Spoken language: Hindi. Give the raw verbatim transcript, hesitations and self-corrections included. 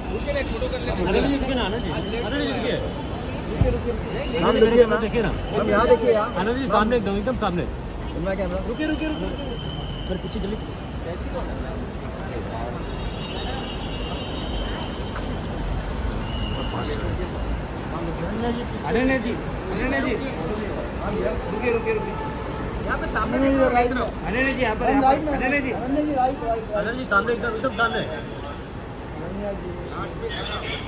अरे जी ना ना जी अरे जी रुकिए नाम लिखिए ना, देखिए ना हम यहाँ देखिए यार। आनंद जी सामने एकदम एकदम सामने मैं कैमरा रुकिए रुकिए रुकिए फिर पीछे चलिए अनन्या जी, अनन्या जी रुकिए रुकिए रुकिए यहाँ पे सामने नहीं हो राइट में। अनन्या जी यहाँ पर अनन्या जी, अनन्या जी राइट राइट आनंद जी सामने एकदम एकदम सामने अनन्या जी लास्ट में